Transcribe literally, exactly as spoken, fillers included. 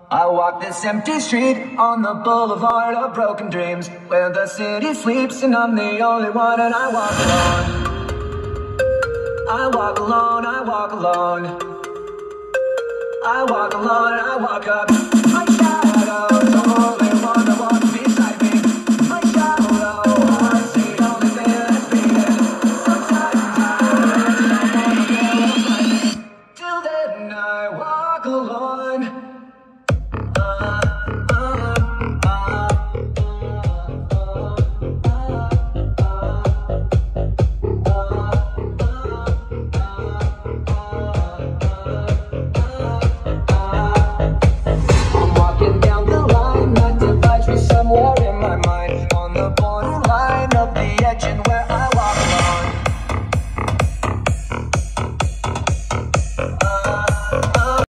I walk this empty street on the boulevard of broken dreams, where the city sleeps and I'm the only one, and I walk alone. I walk alone, I walk alone. I walk alone and I walk up. My shadow's the only one that walks beside me. My shadow, heart's the only thing that's beating. Sometimes I'm tired and I wanna feel it. Till then I walk alone.